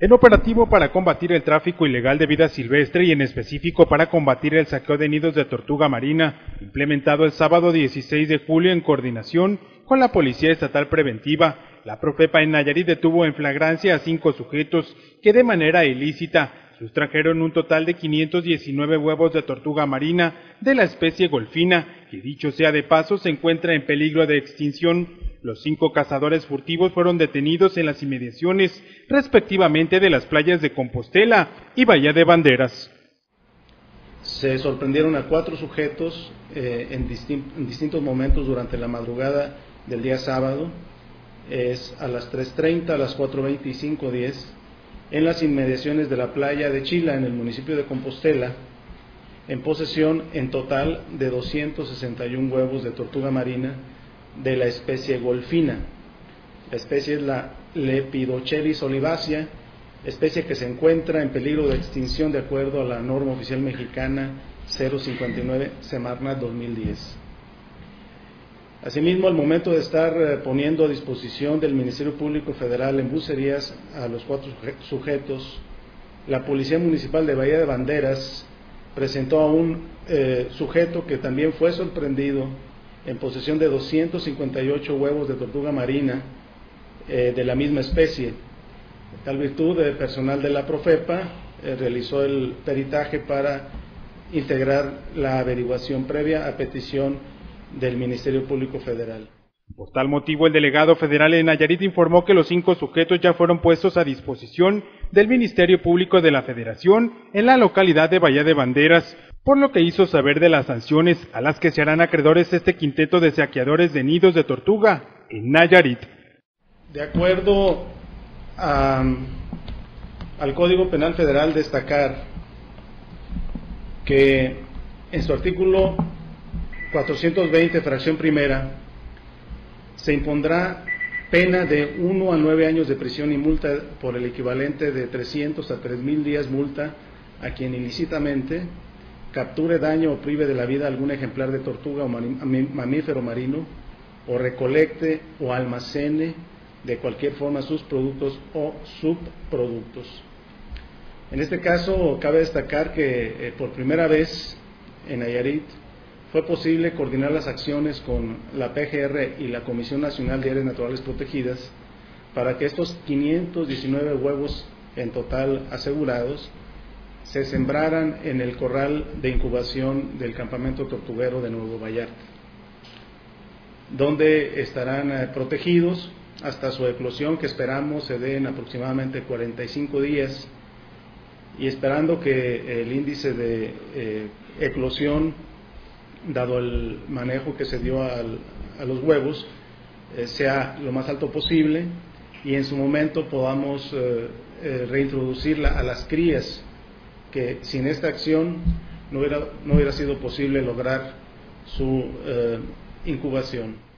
En operativo para combatir el tráfico ilegal de vida silvestre y en específico para combatir el saqueo de nidos de tortuga marina, implementado el sábado 16 de julio en coordinación con la Policía Estatal Preventiva, la Profepa en Nayarit detuvo en flagrancia a 5 sujetos que de manera ilícita sustrajeron un total de 519 huevos de tortuga marina de la especie golfina, que dicho sea de paso se encuentra en peligro de extinción. Los 5 cazadores furtivos fueron detenidos en las inmediaciones, respectivamente, de las playas de Compostela y Bahía de Banderas. Se sorprendieron a 4 sujetos en distintos momentos durante la madrugada del día sábado, es a las 3:30, a las 4:20 y 5:10, en las inmediaciones de la playa de Chila, en el municipio de Compostela, en posesión en total de 261 huevos de tortuga marina de la especie golfina. La especie es la Lepidochelis olivácea, especie que se encuentra en peligro de extinción de acuerdo a la norma oficial mexicana 059 Semarnat 2010. Asimismo, al momento de estar poniendo a disposición del Ministerio Público Federal en bucerías a los 4 sujetos, la Policía Municipal de Bahía de Banderas presentó a un sujeto que también fue sorprendido en posesión de 258 huevos de tortuga marina de la misma especie. En tal virtud, el personal de la Profepa realizó el peritaje para integrar la averiguación previa a petición del Ministerio Público Federal. Por tal motivo, el delegado federal en Nayarit informó que los 5 sujetos ya fueron puestos a disposición del Ministerio Público de la Federación en la localidad de Bahía de Banderas, por lo que hizo saber de las sanciones a las que se harán acreedores este quinteto de saqueadores de nidos de tortuga en Nayarit. De acuerdo al Código Penal Federal, destacar que en su artículo 420, fracción primera, se impondrá pena de 1 a 9 años de prisión y multa por el equivalente de 300 a 3,000 días multa a quien ilícitamente capture, daño o prive de la vida algún ejemplar de tortuga o mamífero marino, o recolecte o almacene de cualquier forma sus productos o subproductos. En este caso, cabe destacar que por primera vez en Nayarit fue posible coordinar las acciones con la PGR y la Comisión Nacional de Áreas Naturales Protegidas para que estos 519 huevos en total asegurados se sembraran en el corral de incubación del campamento tortuguero de Nuevo Vallarta, donde estarán protegidos hasta su eclosión, que esperamos se dé en aproximadamente 45 días, y esperando que el índice de eclosión, dado el manejo que se dio a los huevos, sea lo más alto posible y en su momento podamos reintroducirla a las crías, que sin esta acción no hubiera sido posible lograr su incubación.